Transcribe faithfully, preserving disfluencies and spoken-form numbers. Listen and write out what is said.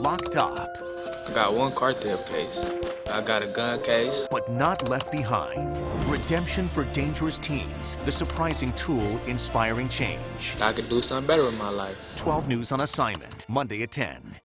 locked up, I got one car theft case. I got a gun case. but not left behind. Redemption for Dangerous Teens, the surprising tool inspiring change. I could do something better with my life. twelve News on Assignment, Monday at ten.